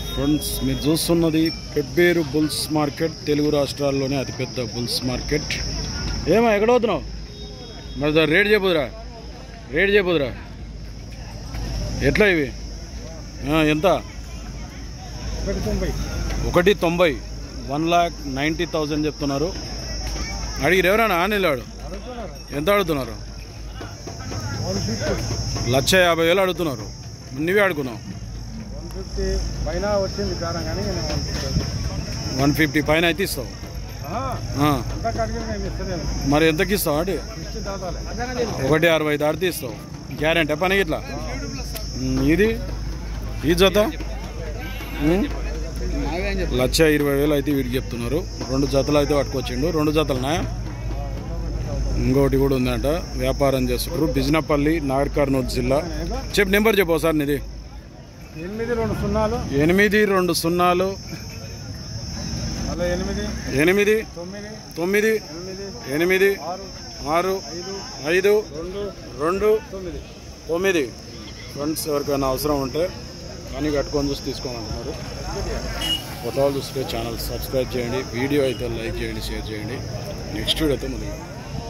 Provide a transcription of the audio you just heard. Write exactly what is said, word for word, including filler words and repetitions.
Friends మీరు చూస్తున్నది Pebbair bulls market, Telugu రాష్ట్రాల్లోనే అతిపెద్ద బుల్స్ మార్కెట్. ఏమో ఎక్కడ అవుతున్నావు మరి? రేట్ చెప్పదురా, రేట్ చెప్పదురా. ఎట్లా ఇవి? ఎంత? ఒకటి తొంభై వన్ లాక్ నైంటీ థౌజండ్ చెప్తున్నారు. అడిగిరు ఎవరైనా? ఆనిలాడు ఎంత అడుగుతున్నారు? లక్ష యాభై వేలు అడుగుతున్నారు. నువ్వే అడుగున్నావు. వన్ ఫిఫ్టీ పైన అయితే ఇస్తావు. మరి ఎంతకి ఇస్తావు? అంటే ఒకటి అరవై దాడితే ఇస్తావు. గ్యారెంటీ పనికి ఇట్లా. ఇది ఈ జత లక్ష ఇరవై వేలు అయితే వీడికి చెప్తున్నారు. రెండు జతలు అయితే పట్టుకొచ్చిండు. రెండు జతలునా? ఇంకోటి కూడా ఉందంట. వ్యాపారం చేస్తున్నారు. బిజినపల్లి, నాగర్ కర్నూలు జిల్లా. చెప్పు నెంబర్ చెప్పు ఒకసారి నీది. ఎనిమిది రెండు సున్నాలు ఎనిమిది రెండు సున్నాలు ఎనిమిది తొమ్మిది ఎనిమిది ఆరు ఐదు రెండు తొమ్మిది. ఫ్రెండ్స్ ఎవరికైనా అవసరం ఉంటే కానీ కట్టుకొని చూసి తీసుకోవాలనుకున్నారు. కొత్త వాళ్ళు చూస్తే ఛానల్ సబ్స్క్రైబ్ చేయండి. వీడియో అయితే లైక్ చేయండి, షేర్ చేయండి. నెక్స్ట్ వీడియో అయితే మళ్ళీ